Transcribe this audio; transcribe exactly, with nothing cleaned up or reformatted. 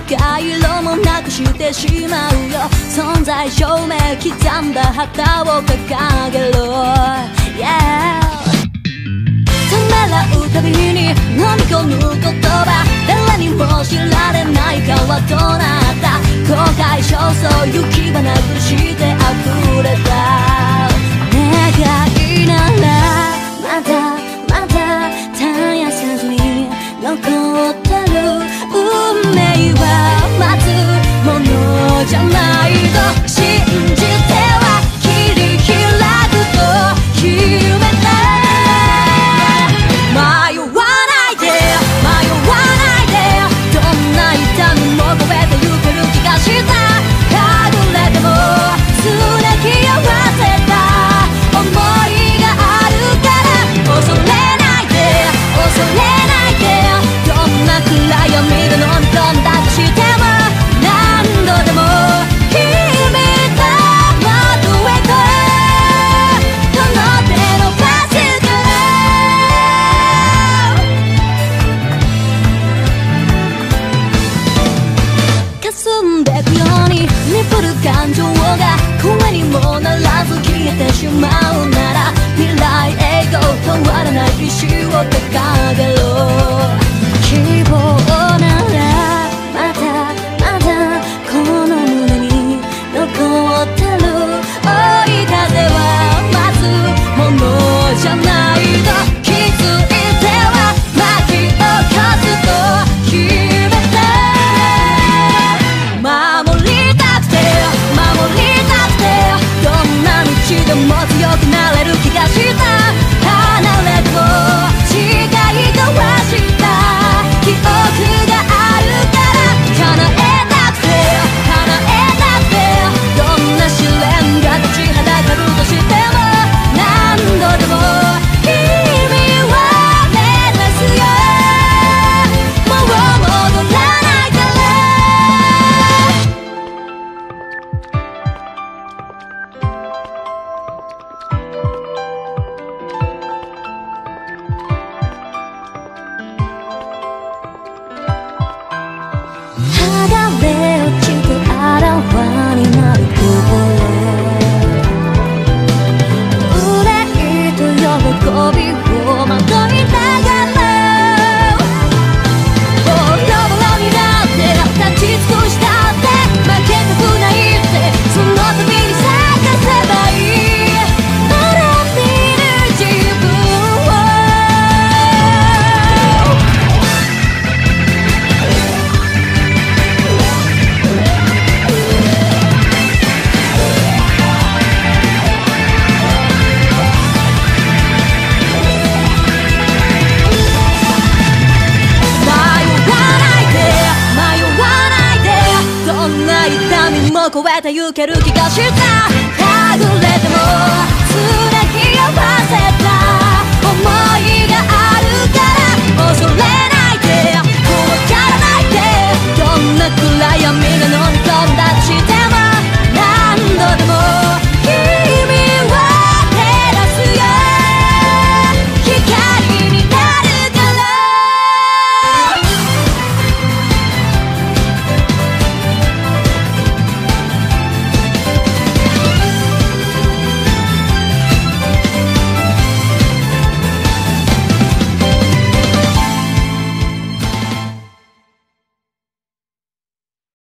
回路もなくしてしまうよ。存在証明刻んだ旗を掲げろ、yeah。 ためらうたびに飲み込む言葉、誰にも知られないかはどうなった。後悔焦燥行き場なくして溢れた願いなら、まだまだ絶やさずに残ってる運命は待つものじゃないと信じては切り開くと決めた。迷わないで迷わないで、どんな痛みも超えてゆける気がした。はぐれてもすれき合わせた想いがあるから、恐れないで恐れないで、どんな暗闇で飲み込んだとしても何度でも君と窓へとこの手のパスから霞んでくように鈍る感情が声にもならず消えてしまうなら、未来へと変わらない意志を掲げろ。希望ならまだまだこの胸に残ってる。追い風は待つものじゃないと気づいては巻き起こすと決めた。守りたくて守りたくて、どんな道でも強くなれる気がした。離れても違い交わした記憶があるから、叶えたくて叶えたくて、どんな試練が立ちはだかるとしても何度でも君を目指すよ。もう戻らないから。剥がれ落ちてあらわになるこぼれ、憂いと喜びをまといながら、ボロボロになって立ち尽くしたって負けたくないって、その度に探せばいい滅びる自分を。超えてゆける気がした。